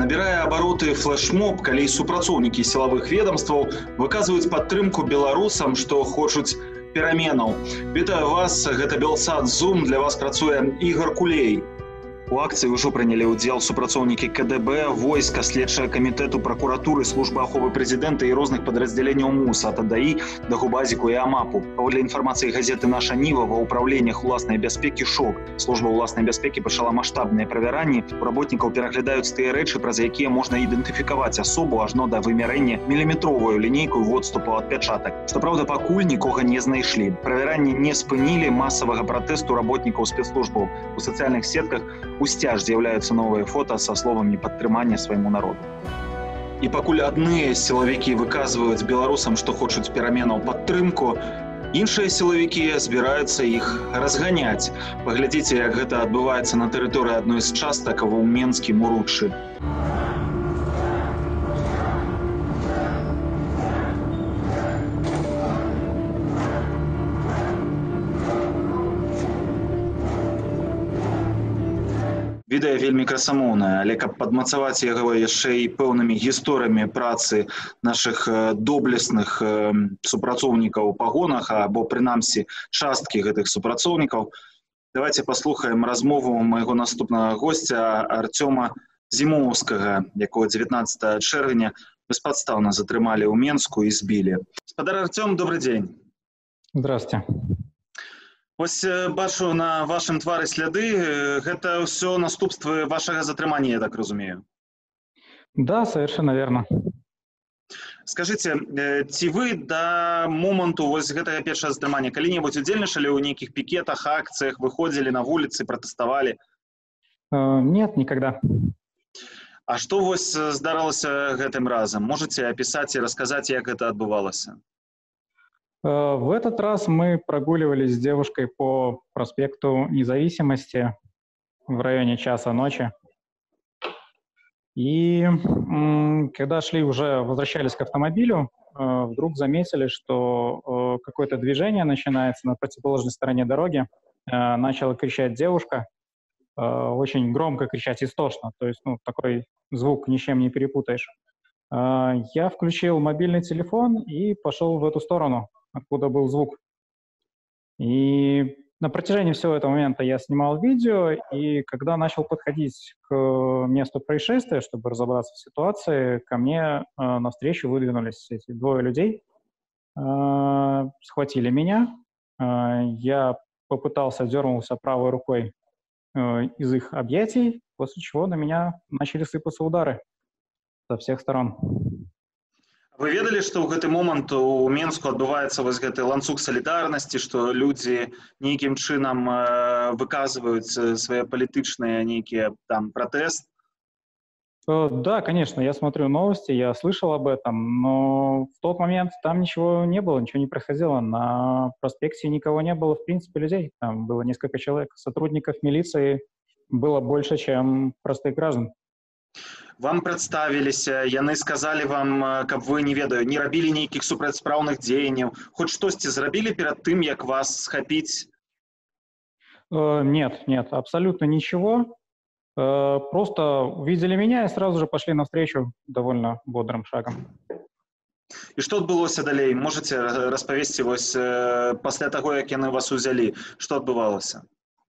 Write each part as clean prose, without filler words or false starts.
Набірае абароты флэшмоб, калі супрацоўнікі сілавых ведамстваў выказваюць падтрымку беларусам, што хочуць пераменаў. Вітаю вас, гэта Белсат Зум, для вас працуе Ігор Кулей. У акцыі ўжо прынялі ўдзел супрацоўнікі КДБ, войска, следчага камітэту, пракуратуры, службы аховы прэзідэнта і розных падраздзяленняў МУС, ад АДАІ да Губазіку і АМАПу. Паводле інфармацыі газеты «Наша Ніва», ва ўпраўленнях уласнай бяспекі шок. Служба ўласнай бяспекі пачала маштабныя правяранні. У работнікаў пераглядаюць тыя рэчы, праз якія можна ідэнтыфікаваць асобу ажно да вымярэння міліметровую лінейкаю водступу адпячатак. Што праўда, пакуль нікога не знайшлі. Правяранні не спынілі масавага пратэсту работнікаў спецслужбаў. У сацыяльных сетках усцяж з'яўляюцца новыя фота са словамі падтрымання свайму народу. І пакуль адныя сілавікі выказваюць беларусам, што хочуць пераменаў падтрымку, іншыя сілавікі збіраюцца іх разганяць. Паглядзіце, як гэта адбываецца на тэрыторыі адной з частак ва Менскім уруччы. Відэа вельмі красамоўнае, але каб падмацаваць яго яшчэ і пэўнымі гісторыямі працы нашых доблесных супрацоўнікаў у пагонах, або прынамсі часткі гэтых супрацоўнікаў, давайте паслухаем размову майго наступнага госця Артёма Зімоўскага, якого 19 чэрвеня беспадстаўна затрымалі ў Менску і збілі. Гаспадар Артём, добрый дзень. Здравствуйте. Вось бачу на вашым твары сляды, гэта ўсё наступствы вашага затрымання, я так разумею. Да, совершенно верно. Скажыце, ці вы да моманту вось гэтага першага затрымання калі-небудзь удзельнічалі ў нейкіх пікетах, акцыях, выходзілі на вуліцы, пратэставалі? Нет, никогда. А што вось здарылася гэтым разам? Можаце апісаць і расказаць, як гэта адбывалася? В этот раз мы прогуливались с девушкой по проспекту Независимости в районе часа ночи. И когда возвращались к автомобилю, вдруг заметили, что какое-то движение начинается на противоположной стороне дороги. Начала кричать девушка, очень громко кричать, истошно. То есть такой звук ни с чем не перепутаешь. Я включил мобильный телефон и пошел в эту сторону, откуда был звук. И на протяжении всего этого момента я снимал видео, и когда начал подходить к месту происшествия, чтобы разобраться в ситуации, ко мне навстречу выдвинулись эти двое людей, схватили меня, я дернулся правой рукой из их объятий, после чего на меня начали сыпаться удары со всех сторон. Вы ведалі, што ў гэты момант у Менску адбываецца вось гэты ланцуг салідарнасці, што людзі нейкім чынам выказваюць свае палітычныя нейкія там пратэст? Да, конечно, я смотрю новости, я слышал об этом, но в тот момент там ничего не было, ничего не происходило. На проспекте никого не было, в принципе, людей. Там было несколько человек, сотрудников милиции было больше, чем простых граждан. Вам прадставіліся, яны сказалі вам, каб вы, не ведаю, не рабілі нейкіх супрацьпраўных дзеянняў, хоць штосьці зрабілі перад тым, як вас схапіць? Нет, абсолютно ничего. Просто увидели меня и сразу же пошли навстречу довольно бодрым шагом. І што адбылося далей? Можаце распавесці вось пасля таго, як яны вас узялі, што адбывалася?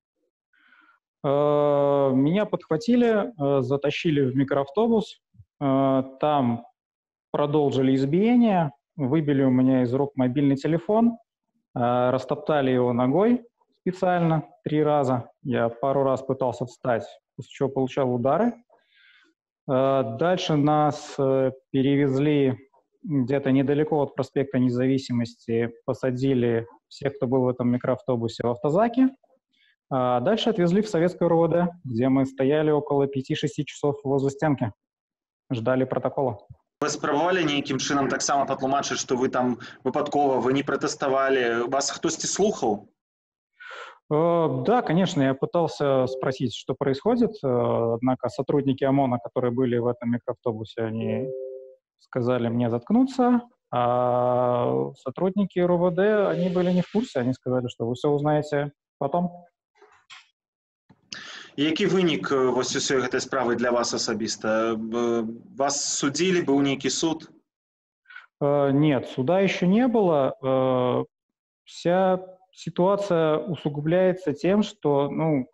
Меня подхватили, затащили в микроавтобус, там продолжили избиение, выбили у меня из рук мобильный телефон, растоптали его ногой специально 3 раза. Я пару раз пытался встать, после чего получал удары. Дальше нас перевезли где-то недалеко от проспекта Независимости, посадили всех, кто был в этом микроавтобусе, в автозаки. А дальше отвезли в Советское РУВД, где мы стояли около 5-6 часов возле стенки, ждали протокола. Вы спрабавалі нейкім чынам таксама патлумачыць, што вы там выпадкова, вы не пратэставалі, вас хтосьці слухаў? Да, конечно, я пытался спросить, что происходит, однако сотрудники ОМОНа, которые были в этом микроавтобусе, они сказали мне заткнуться, а сотрудники РУВД, они были не в курсе, они сказали, что вы все узнаете потом. Які вынік вось усёй гэтай справы для вас асабіста? Вас судзілі, быў нейкі суд? Нет, суда еще не было. Вся ситуация усугубляется тем, что,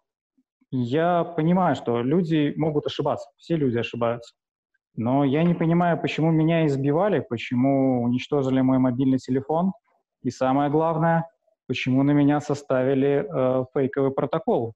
я понимаю, что люди могут ошибаться, все люди ошибаются. Но я не понимаю, почему меня избивали, почему уничтожили мой мобильный телефон. И самое главное, почему на меня составили фейковый протокол,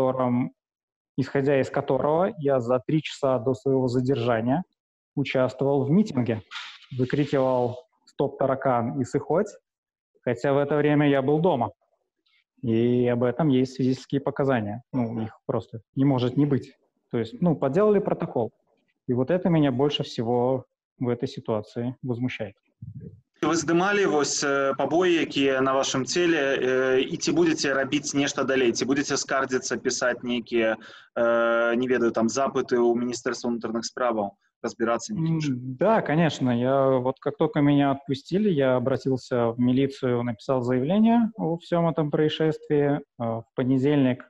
исходя из которого я за 3 часа до своего задержания участвовал в митинге, выкрикивал «Стоп, таракан!» и «Сыхоть!», хотя в это время я был дома. И об этом есть физические показания. Их просто не может не быть. То есть, подделали протокол. И вот это меня больше всего в этой ситуации возмущает. Вы здымалі вось пабоі, якія на вашым целе, і ці будзеце рабіць нешта далей? Ці будзеце скардзіцца, пісаць нейкія, не ведаю, там, запыты ў Міністэрства ўнутраных справаў, разбирацца нейкім чынам? Да, конечно. Как только меня отпустили, я обратился в милицию, написал заявление о всем этом происшествии. В понедельник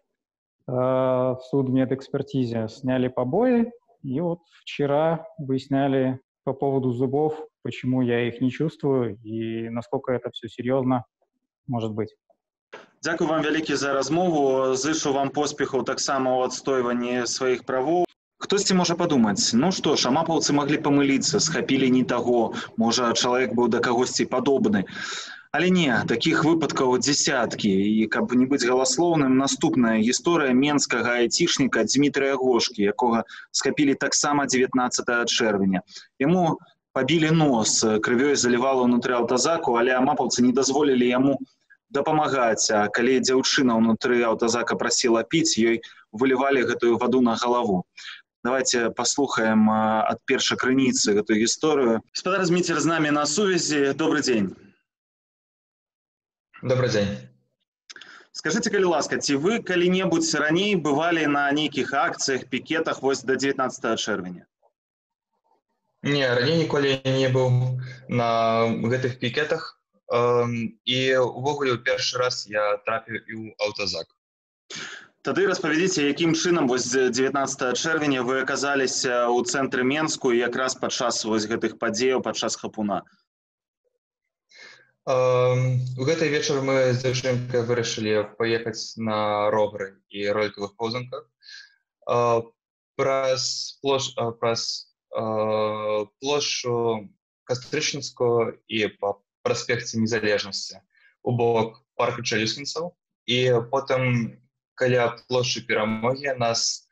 в судмедэкспертизе сняли побои, и вот вчера выясняли по поводу зубов, почему я их не чувствую и насколько это все серьезно может быть. Дзякуй вам вялікі за размову. Зычу вам поспехаў таксама ў адстойванні сваіх правоў. Хтосьці можа падумаць, што ж, амапаўцы маглі памыліцца, схапілі не таго, можа, чалавек быў да кагосьці падобны. Але не, такіх выпадкаў дзесяткі. І каб не быць галаслоўным, наступная гісторыя менскага айцішніка Дмітрыя Гошкі, якога схапілі таксама 19 чэрвеня. Яму пабілі нос, крывёй залівала ўнутры аўтазаку, але амапаўцы не дазволілі яму дапамагаць. А калі дзяўчына ўнутры аўтазака прасіла піць, ёй вылівалі гэтую ваду на галаву. Давайте послухаем от першакрыніцы гэтую гісторыю. Гаспадар Зміцер з намі на сувязі. Добрый дзень. Добрый день. Скажите, калі ласка, ці вы калі-небудзь раней бывалі на нейкіх акцыях, пікетах вось до 19 чэрвеня? Не, раней ніколі не быў на гэтых пікетах. І увогуле ў першы раз я трапіў і ў аўтазак. Тады распавядзіце, якім чынам вось 19 чэрвеня вы аказаліся ў цэнтры Менску і якраз падчас вось гэтых падзеяў, падчас хапуна? У гэты вечар мы з дзяўчынкай вырашылі паехаць на ровары і ролікавых паўзанках праз плошчу Кастрычніцкую і па праспекце Незалежнасці у бок парку Чалюскінцаў. І потым каля плошчы Перамогі нас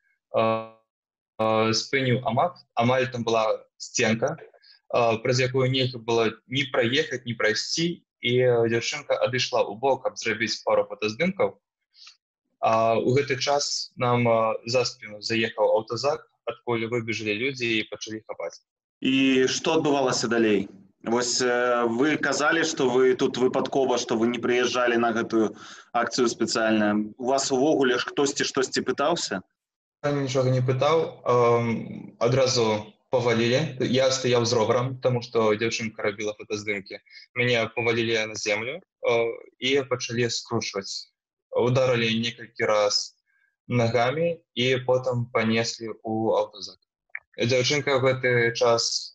спыніў АМАП. Амаль там была сценка, праз якую нельга было ні праехаць, ні прайсці, і дзяўчынка адышла ў бок, каб зрабіць пару фотаздымкаў. А ў гэты час нам за спіну заехаў аўтазак, адкуль выбежалі людзі і пачалі хапаць. І што адбывалася далей? Вось вы казалі, што вы тут выпадкова, што вы не прыязджалі на гэтую акцыю спецыяльна. У вас увогуле хтосьці штосьці пытаўся? Я нічога не пытаў, адразу повалили. Я стоял с ровером, потому что девчонка робила фотоздымки. Меня повалили на землю и начали скручивать. Ударили несколько раз ногами и потом понесли у аўтазак. Девчонка в этот час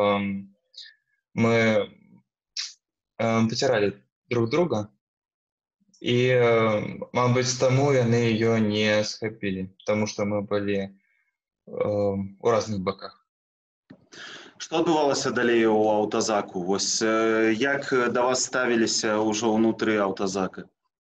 мы потирали друг друга. И, мабуть, тому яны ее не схапили, потому что мы были у разных боках. Што адбывалася далей у аўтазаку? Вось як да вас ставіліся ўжо ўнутры аўтазака?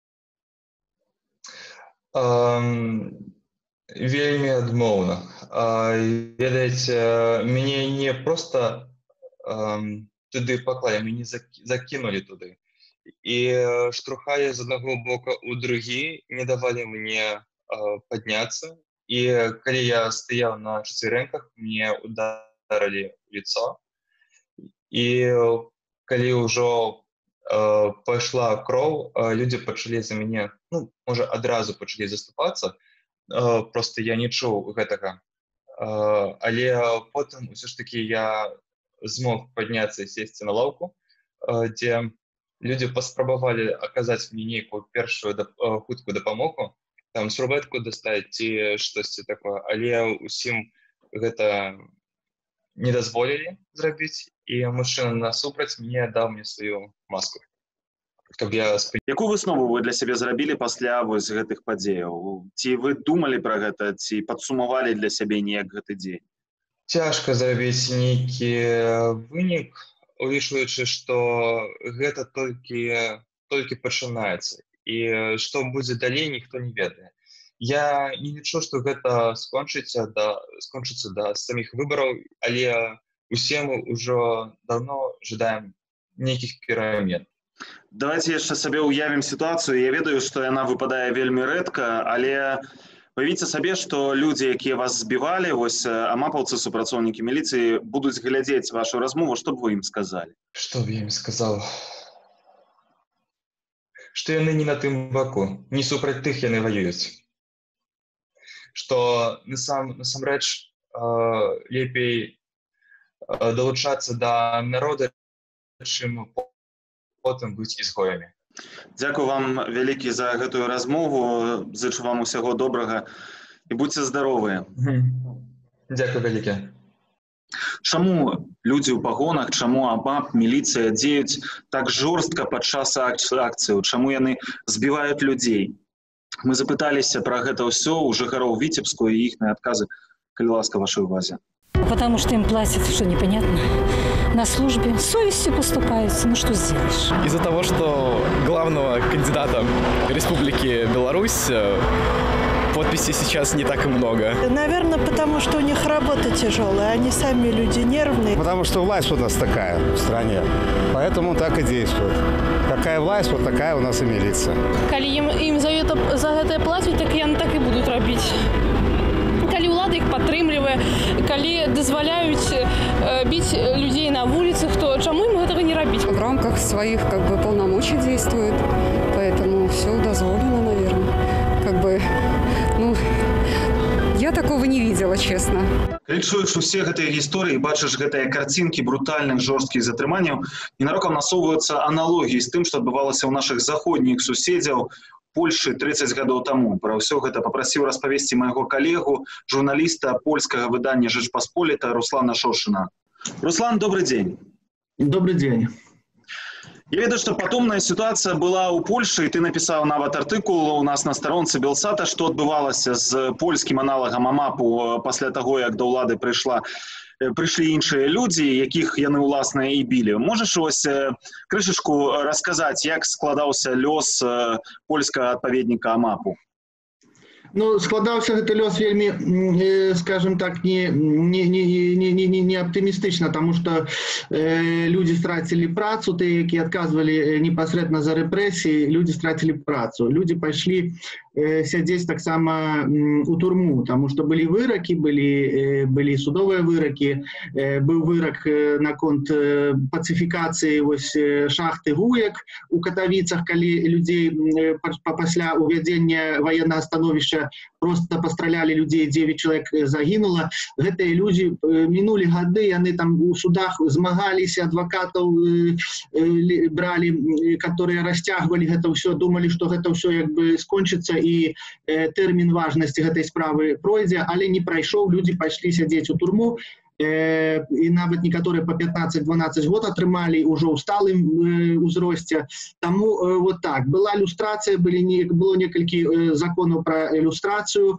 Вельмі адмоўна. Ведаеце, мяне не проста туды паклалі, мяне закінулі туды. І штурхалі з аднаго бока ў другі, не давалі мне падняцца. І калі я стаяў на чацвярэнках, мне ударили в лицо. И калі ўжо пошла кроў, люди пачалі за мяне, можа, адразу пачалі заступацца, просто я не чуў гэтага. Але потым усё ж таки я змог падняцца і сесці на лаўку, дзе люди паспрабавалі аказаць мне нейкую першую хуткую дапамогу, там сурбетку дастаць ці штосьці такое, але ўсім гэта не дазволілі зрабіць, і мужчына насупраць мне даў мне сваю маску, каб я Якую выснову вы для сябе зрабілі пасля вось гэтых падзеяў? Ці вы думалі пра гэта, ці падсумавалі для сябе неяк гэты дзень? Цяжка зрабіць нейкі вынік, улічваючы, што гэта толькі пачынаецца, і што будзе далей, ніхто не ведае. Я не лічу, што гэта скончыцца да саміх выбараў, але усе мы ўжо даўно жадаем нейкіх перамен. Давайте яшчэ сабе ўявім сітуацыю. Я ведаю, што яна выпадае вельмі рэдка, але паявіце сабе, што людзі, якія вас збівалі, вось амапаўцы, супрацоўнікі міліцыі, будуць глядзець вашу размову, што б вы ім сказалі? Што б я ім сказаў? Што яны не на тым баку, не супраць тых яны ваююць. Што насамрэч лепей далучацца да народа, чым потым быць ізгоямі. Дзякую вам вялікі за гэтую размову, зычу вам усяго добрага і будьце здаровыя. Дзякую вялікі. Чаму людзі ў пагонах, чаму АМАП, міліцыя дзеюць так жорстка падчас акцыяў, чаму яны збіваюць людзей? Мы запыталіся пра гэта ўсё ў жыхароў Віцебску і іхныя адказы, калі ласка, вашай увазе. Потому что им платят, что непонятно, на службе. Совестью поступаются, ну что сделаешь? Из-за того, что главного кандидата Республики Беларусь подписей сейчас не так и много. Наверное, потому что у них работа тяжелая, они сами люди нервные. Потому что власть у нас такая в стране, поэтому так и действует. Какая власть, вот такая у нас и милиция. Коли им за это платят, так яны так и будут робить. Калі ўлада іх падтрымлівае, калі дазваляюць біць людзей на вуліцах, то чаму ім гэтага не рабіць? В рамках своих полномочий действует, поэтому все дозволено, наверное. Я такого не видела, честно. Калі чуеш усе гэтыя гісторыі, бачыш гэтыя карцінкі брутальных жорсткіх затрыманняў, ненарокам насоўваюцца аналогіі з тым, што адбывалася ў нашых заходніх суседзяў Польшы 30 гадоў таму. Пра ўсё гэта папрасіў распавесці майго калегу, журналіста польскага выдання «Жэчпасполіта» Руслана Шошына. Руслан, добрый день. Добрый день. Я ведаю, што падобная сітуацыя была ў Польшы, і ты напісаў нават артыкул у нас на старонцы Белсата, што адбывалася з польскім аналагам АМАПу пасля таго, як да ўлады прыйшлі іншыя людзі, якіх яны ўласна і білі. Можаш вось крышачку расказаць, як складаўся лёс польскага адпаведніка АМАПу? Ну, складаўся гэты лёс вельмі, скажем так, не аптымістычна, таму што людзі страцілі працу, тыя, якія адказвалі непасрэдна за рэпрэсіі, людзі страцілі працу. Людзі пайшлі сядзець таксама у турму, таму што былі выракі, былі судовыя выракі, быў вырак наконт пацыфікацыі шахты ГУЕК у Катавіцах, калі людзей пасля увядзення ваеннага становішча просто пастралялі людзей, 9 чалавек загінула. Гэтыя людзі мінулі гады, яны там у судах змагаліся, адвакатаў бралі, которые расцягвалі гэта ўсё, думалі, што гэта ўсё як бы скончыцца і тэрмін важнасці гэтай справы пройдзе, але не прайшоў, людзі пайшлі сядзець у турму. І нават некаторыя па 15-12 год атрымалі ўжо ў сталым узросце. Таму вот так, была люстрацыя, было некалькі законаў пра ілюстрацыю.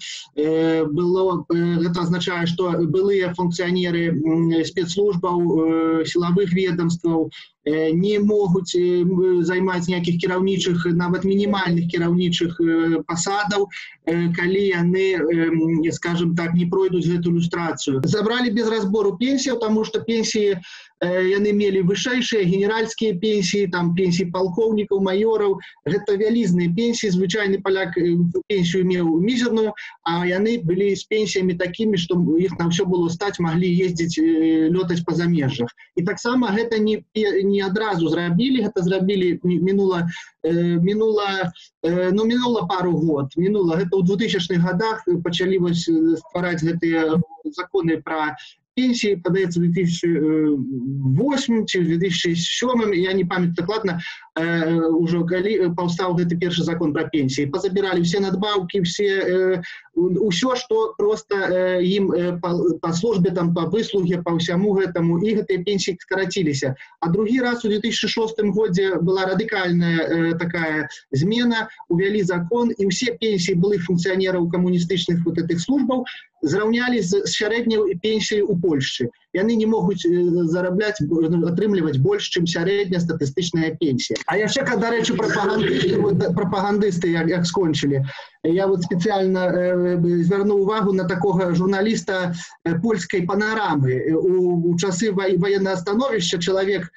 Гэта азначае, што былыя функцыянеры спецслужбаў, сілавых ведомстваў не могуць займаць ніякіх кіраўнічых, нават мінімальных кіраўнічых пасадаў, калі яны, скажем так, не пройдуць гэту люстрацыю. Забралі без разбору пенсіяў, таму што пенсіі яны мелі вышэйшыя, генеральскія пенсіі, там пенсіі палкоўнікаў, маёраў. Гэта вялізныя пенсіі, звычайны паляк пенсію меў мізерную, а яны былі з пенсіямі такімі, што іх на ўсё было стаць, маглі ездзіць, лётаць па замежжах. І таксама гэта не адразу зрабілі, гэта зрабілі мінула пару год. Гэта ў 2000-х годах пачалі ствараць гэтыя законы пра пенсии, подається в 2008 чи в 2007, я не пам'ятаю докладно, уже паўстаў гэты першы закон про пенсии, позабирали все надбавки, все что просто им по службе, там, по выслуге, по всему этому, и этой пенсии скоротились. А другий раз у 2006 году была радикальная такая змена, увели закон, и все пенсии былых функционеров коммунистичных вот этих службов зраўнялись с средней пенсией у Польши. И они не могут зараблять, отрымливать больше, чем средняя статистичная пенсия. А я еще, когда речу пропагандисты, як скончили, я вот специально звернув увагу на такого журналиста польской панорамы. У часы военного становища человек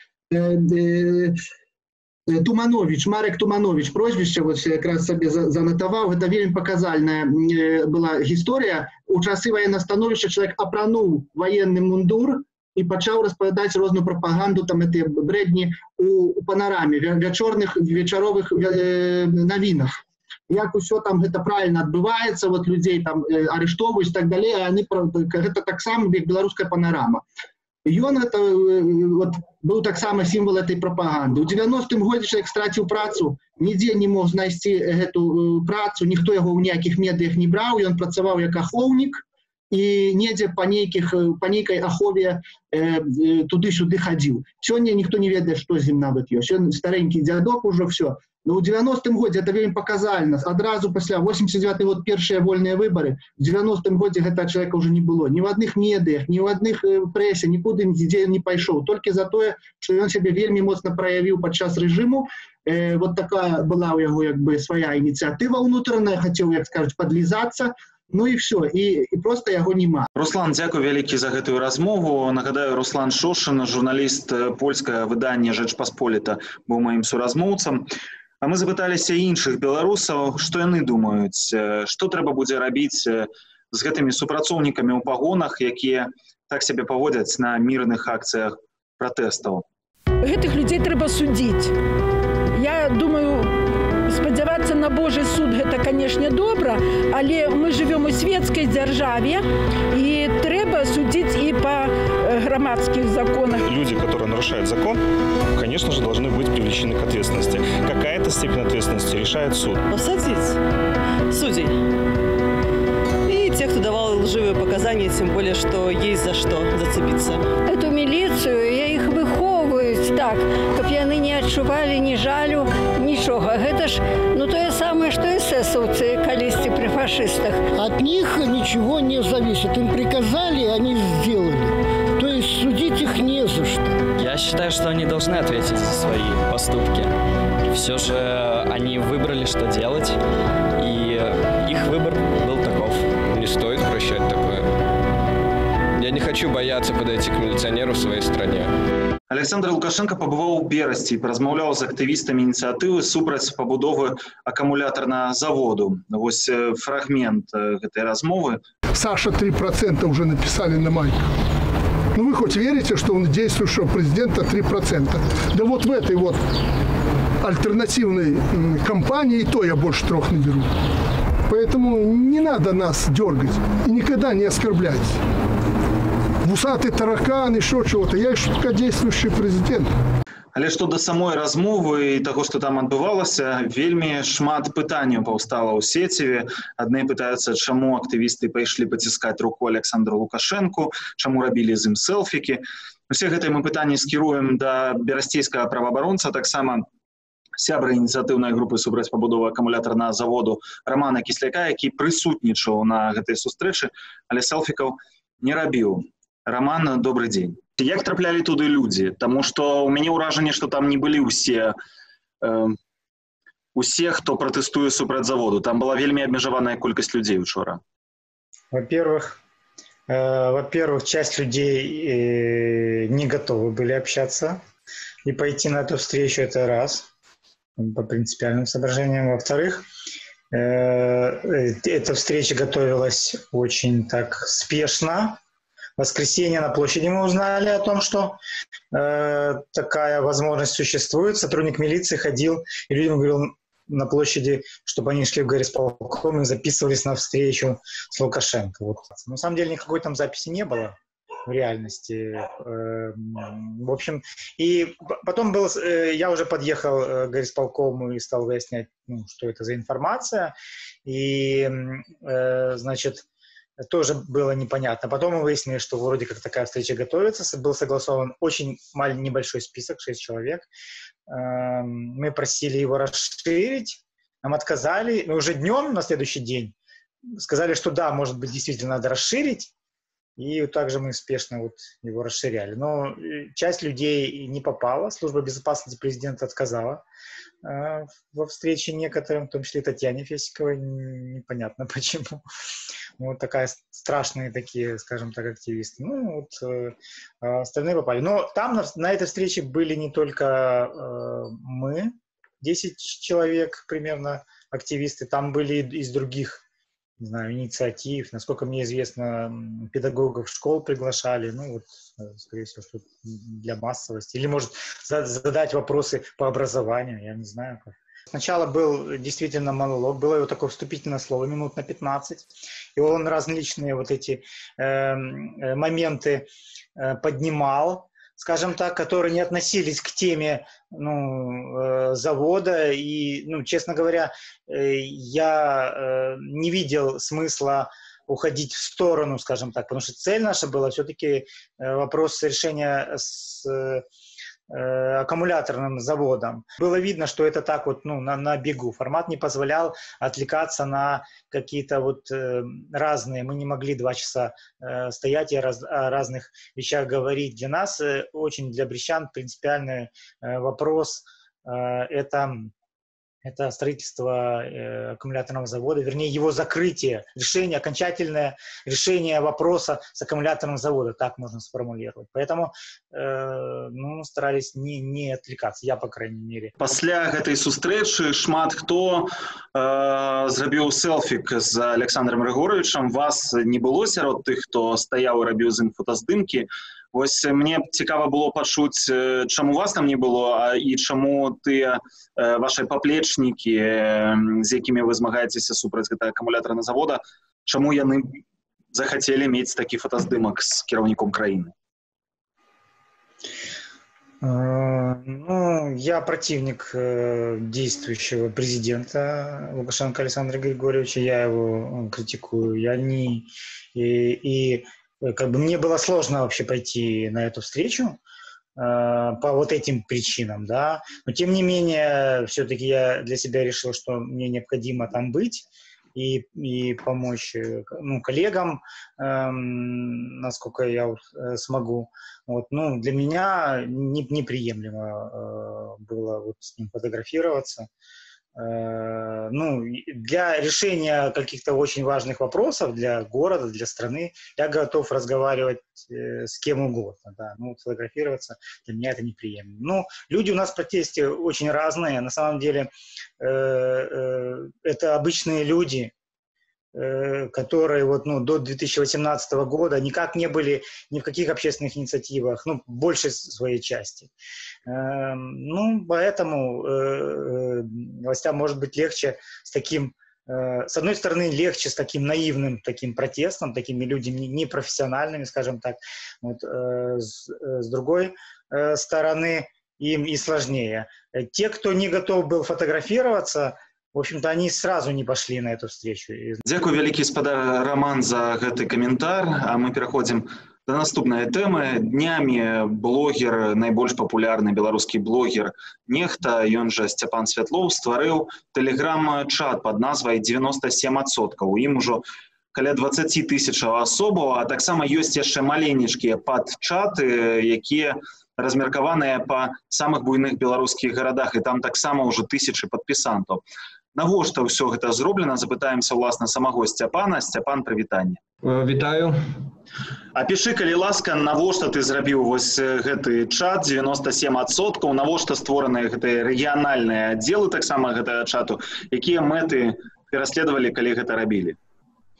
Туманович, Марек Туманович, прозвище, вот я якраз себе занотовал, это вельми показальная была история. У часы военного становища человек опранул военный мундур и почал распавядаць розную пропаганду, там эти бредни у панораме, вечаровых новинах. Як усё там это правильно отбывается, вот людей там арыштовываюць и так далее, а они, это так само, как белорусская панорама. И он это вот, был так само символ этой пропаганды. У 90-м годзе человек страціў працу, нигде не мог знайсці эту працу, ніхто яго ў ніякіх медыях не браў, ён працаваў як ахоўнік, и недзе по нейкай ахове туды-сюды хадзіў. Сёння ніхто не ведае, што з ім нават ёсць. Ён старенькі дзядок ужо все. Но у 90-м годзе это вельмі показальна. Адразу пасля 89-й год першыя вольныя выборы. В 90-м годзе гэтага человека уже не было. Ни в адных медыях, ни в адных прэсе, нікуды нідзе не пайшоў. Толькі за тое, што ён сябе вельмі моцна праявіў падчас рэжыму. Вот такая была у яго як бы свая ініцыятыва ўнутраная, хацеў, як скажуць, подлізацца. Ну і все, і просто яго няма. Руслан, дзякуй вялікі за гэтую размову. Нагадаю, Руслан Шошин, журналіст польскага выдання «Жэч Пасполіта», быў маім суразмоўцам. А мы запыталіся іншых беларусаў, што яны думаюць, што трэба будзе рабіць з гэтымі супрацоўнікамі ў пагонах, якія так сябе паводзяць на мірных акцыях пратэстаў. Гэтых людзей трэба судзіць. Я думаю, спадзявацца на Божий суд гэта, канешне, добра, але мы живем у светской дзяржаве, и трэба судить и по громадских законах. Люди, которые нарушают закон, конечно же, должны быть привлечены к ответственности. Какая-то степень ответственности решает суд. Посадить судей. И тех, кто давал лживые показания, тем более, что есть за что зацепиться. Эту милицию, я их выховываю так, каб яны не адчувалі ні жалю, нічога. Гэта ж, ну, тое самое, что эсэсовцы калісьці при фашистах. От них ничего не зависит. Им приказали, они сделали. То есть судить их не за что. Я считаю, что они должны ответить за свои поступки. Все же они выбрали, что делать, и их выбор был таков. Не стоит прощать такое. Я не хочу бояться подойти к милиционеру в своей стране. Александр Лукашенко побывал у Берасці и размаўляў з актывістамі ініцыятывы супраць пабудовы аккумуляторного заводу. Вось фрагмент этой размовы. Саша 3% уже написали на майках. Ну вы хоть верите, что он действующего президента 3%? Да вот в этой вот альтернативной компании и то я больше 3 наберу. Поэтому не надо нас дергать и никогда не оскорблять. Вусатый таракан, еще чего-то. Я еще пока действующий президент. Але што да самой размовы і таго, што там адбывалася, вельмі шмат пытанняў паўстала ў сеціве. Адны пытаюцца, чаму актывісты пайшлі паціскаць руку Александру Лукашэнку, чаму рабілі з ім селфікі. Усе гэтыя мы пытанні скіруем да берасцейскага праваабаронца, таксама сябра ініцыятыўнай групы супраць пабудовы акумулятарнага заводу Романа Кісляка, які прысутнічаў на гэтай сустрэчы, але селфікаў не рабіў. Роман, добрый день. Як траплялі туды людзі? Таму што ў мяне ўражанне, што там не былі усе, хто пратэстуе супраць заводу. Там была вельмі абмежаваная колькасць людзей учора. Во-первых, часть людей не готовы были общаться и пойти на эту встречу, это раз, по принципиальным соображениям. Во-вторых, эта встреча готовилась очень так спешно. В воскресенье на площади мы узнали о том, что такая возможность существует. Сотрудник милиции ходил и людям говорил на площади, чтобы они шли в горисполком и записывались на встречу с Лукашенко. Вот. На самом деле никакой там записи не было. в реальности. В общем, и потом я уже подъехал к горисполкому и стал выяснять, ну, что это за информация. И, значит, тоже было непонятно. Потом мы выяснили, что вроде как такая встреча готовится. Был согласован очень небольшой список, 6 человек. Мы просили его расширить. Нам отказали. Но уже днем, на следующий день, сказали, что да, может быть, действительно надо расширить. И также мы спешно вот его расширяли. Но часть людей не попала. Служба безопасности президента отказала во встрече некоторым, в том числе и Татьяне Фесиковой. Непонятно почему. Вот такая страшные такие, скажем так, активисты. Ну, вот остальные попали. Но там на этой встрече были не только мы, 10 человек примерно активисты, там были из других, не знаю, инициатив, насколько мне известно, педагогов школ приглашали, ну вот, скорее всего, что для массовости. Или, может, задать вопросы по образованию, я не знаю как. Сначала был действительно монолог, было его такое вступительное слово, минут на 15, и он различные вот эти моменты поднимал, скажем так, которые не относились к теме, ну, завода. И, ну, честно говоря, я не видел смысла уходить в сторону, скажем так, потому что цель наша была все-таки вопрос решения с аккумуляторным заводом. Было видно, что это так вот, ну, на бегу. Формат не позволял отвлекаться на какие-то вот разные. Мы не могли 2 часа стоять и о разных вещах говорить. Для нас, очень для брестян, принципиальный вопрос это строительство аккумуляторного завода, вернее, его закрытие, окончательное решение вопроса с аккумуляторным заводом, так можно сформулировать. Поэтому ну, старались не отвлекаться, я, по крайней мере. Пасля гэтай сустрэчы шмат хто зрабіў селфік з Александром Григоровичем. Вас не было сярод тых, хто стаяў і рабіў з ім фотаздымкі. Вось мне цікава было пачуць, чаму вас там не было, і чаму тыя ваши паплечнікі, з якімі вы змагаецеся супраць гэтага акумулятарнага завода, чаму яны захацелі мець такі фотаздымак з кіраўніком краіны? Ну, я противник действующего президента Лукашенко Александра Григорьевича, я его критикую, и как бы мне было сложно вообще пойти на эту встречу по вот этим причинам, да, но тем не менее все-таки я для себя решил, что мне необходимо там быть и помочь, ну, коллегам, насколько я смогу. Вот, ну, для меня неприемлемо было вот с ним фотографироваться. Ну, для решения каких-то очень важных вопросов для города, для страны я готов разговаривать с кем угодно, да, ну, фотографироваться для меня это неприемлемо. Ну, люди у нас в протесте очень разные, на самом деле это обычные люди, которые вот, ну, до 2018 года никак не были ни в каких общественных инициативах, ну, большей своей части. Ну, поэтому властям может быть легче с таким, с одной стороны, легче с таким наивным таким протестом, такими людьми непрофессиональными, скажем так, вот, с другой стороны, им и сложнее. Те, кто не готов был фотографироваться, в общем-то, они сразу не пошли на эту встречу. Дзякуй вялікі, спадар Роман, за гэты каментар. А мы пераходзім да наступнай тэмы. Днямі блогер, найбольш папулярны беларускі блогер Нехта, ён жа Сцяпан Святлоў, стварыў тэлеграм-чат пад назвай 97%. У ім ужо каля 20 000 асобаў, а таксама ёсць яшчэ маленечкія падчаты, якія размеркаваныя па самых буйных беларускіх гарадах, і там таксама ўжо 1000 падпісантаў. Навошта ўсё гэта зроблена? Запытаемся, уласна, самого Сцяпана. Сцяпан, прывітанне. Вітаю. Апішы, калі ласка, навошта ты зрабіў вось гэты чат 97%, навошта створаныя гэтыя рэгіянальныя аддзелы таксама гэтага чату, якія мэты пераследавалі, калі гэта рабілі?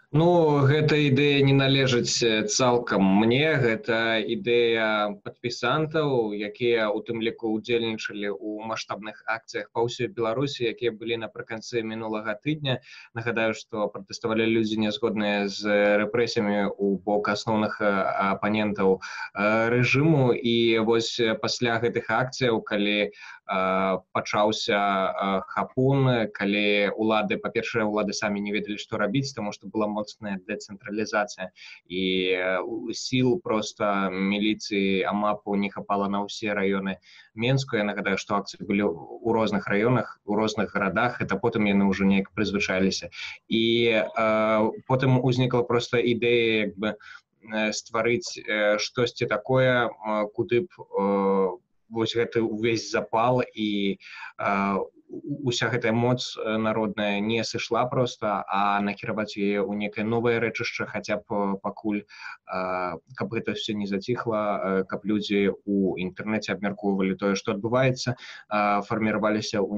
Ну, гэта ідэя не належыць цалкам мне, гэта ідэя падпісантаў, якія у тым ліку удзельнічалі ў маштабных акцыях па ўсёй Беларусі, якія былі напрыканцы мінулага тыдня. Нагадаю, што пратэставалі людзі нязгодныя з рэпрэсіямі ў бок асноўных апанентаў рэжыму. І вось пасля гэтых акцыяў, калі пачаўся хапун, калі улады, па-першае, улады самі не ведалі, што рабіць, таму што была моцная дэцэнтралізацыя і сіл проста міліцыі АМАПу не хапала на ўсе раёны Менску. Я нагадаю, што акцыі былі ў розных раёнах, у розных гарадах, это потым яны ўжо неяк прызвычаіліся. І потым узнікла проста ідэя як бы стварыць штосьці такое, куды б вось гэты увесь запал і уся гэтая моц народная не сышла проста, а накіраваць яе ў некае новае рэчышча, хаця б пакуль, каб гэта все не заціхла, каб людзі ў інтэрнэце абмяркоўвалі тое, што адбываецца, фарміраваліся ў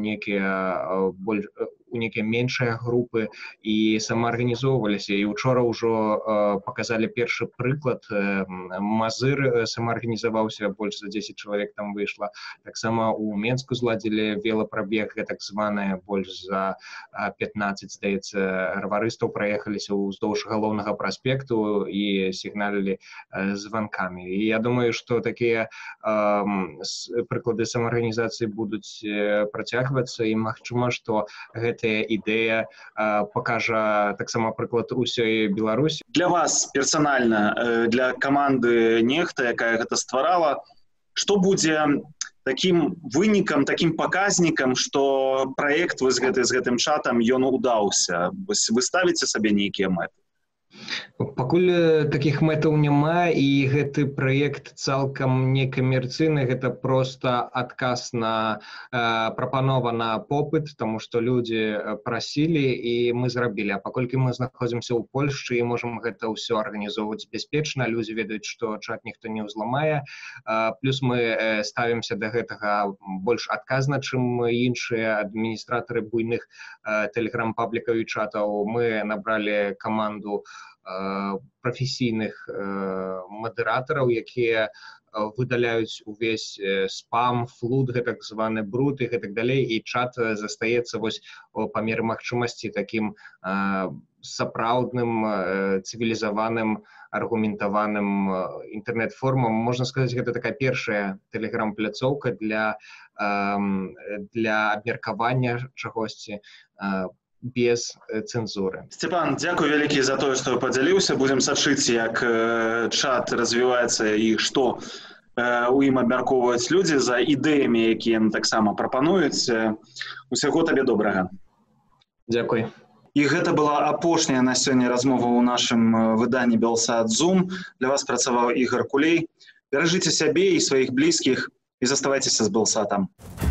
некія меншыя групы і самаарганізоўваліся. І учора ўжо паказалі першы прыклад. Мазыр самаарганізаваўся, больш за 10 чалавек там выйшла. Таксама ў Менску зладзілі велапрабег, так званая, больш за 15, здаецца, раварыстаў праехаліся ўздоўж галоўнага праспекту і сігналілі званкамі. І я думаю, што такія прыклады самаарганізацыі будуць працягвацца, і магчыма, што гэтая ідэя пакажа таксама прыклад усёй Беларусі. Для вас персанальна, для каманды Нехта, якая гэта стварала, што будзе таким вынікам, таким паказнікам, што праект з гэтым чатам ён удаўся? Вы ставіце сабе нейкія мэты? Пакуль такіх мэтаў няма, і гэты праект цалкам не камерцыйны, гэта проста адказ на прапанова на попыт, таму што людзі прасілі і мы зрабілі. А паколькі мы знаходзімся ў Польшчы і можам гэта ўсё арганізоўваць бяспечна, людзі ведаюць, што чат ніхто не ўзламае, плюс мы ставімся да гэтага больш адказна, чым іншыя адміністратары буйных тэлеграм-паблікаў і чатаў. Мы набралі каманду прафесійных мадэратараў, якія выдаляюць увесь спам, флуд, гэтак званы бруд і гэтак далей, і чат застаецца вось па меры магчымасці такім сапраўдным, цывілізаваным, аргументаваным інтэрнэт-формам. Можна сказаць, гэта такая першая тэлеграм-пляцоўка для абмеркавання чагосьці без цэнзуры. Сцяпан, дзякуй вялікі за тое, што падзяліўся. Будзем сачыць, як чат развіваецца і што у ім абмяркоўваюць людзі за ідэямі, якія ім таксама прапануюць. Усяго табе добрага. Дзякуй. І гэта была апошняя на сёння размова ў нашым выданні Белсат Зум. Для вас працаваў Ігор Кулей. Беражыце сябе і сваіх блізкіх і заставайцеся з Белсатам.